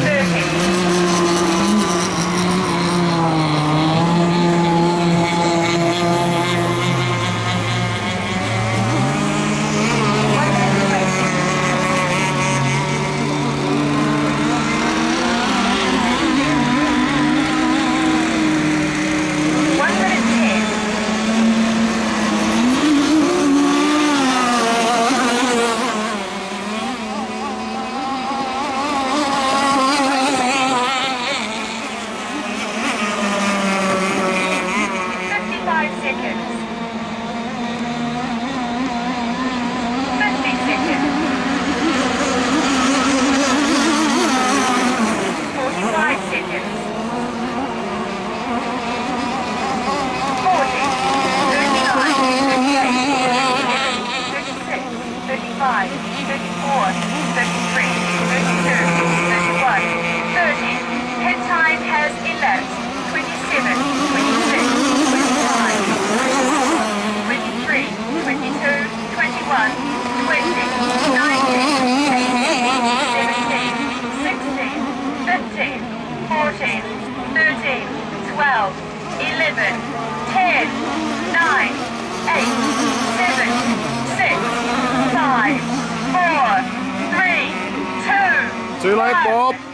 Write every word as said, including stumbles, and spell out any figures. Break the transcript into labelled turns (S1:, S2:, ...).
S1: thirty-five, thirty-four, thirty-three, thirty-two, thirty-one, thirty. Head time has elapsed. twenty-seven, twenty-six, twenty-five, twenty-four, twenty-three, twenty-two, twenty-one, twenty, nineteen, eighteen, seventeen, sixteen, fifteen, fourteen, thirteen, twelve, eleven, ten, nine, eight, seven, six, five, four, three, two,
S2: Too late, Bob.